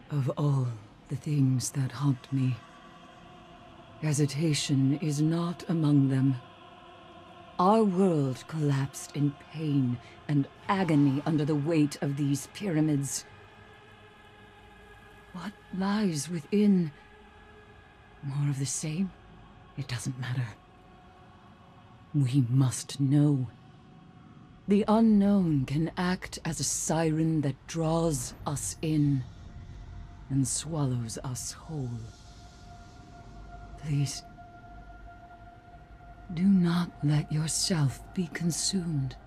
Of all the things that haunt me, hesitation is not among them. Our world collapsed in pain and agony under the weight of these pyramids. What lies within? More of the same? It doesn't matter. We must know. The unknown can act as a siren that draws us in and swallows us whole. Please, do not let yourself be consumed.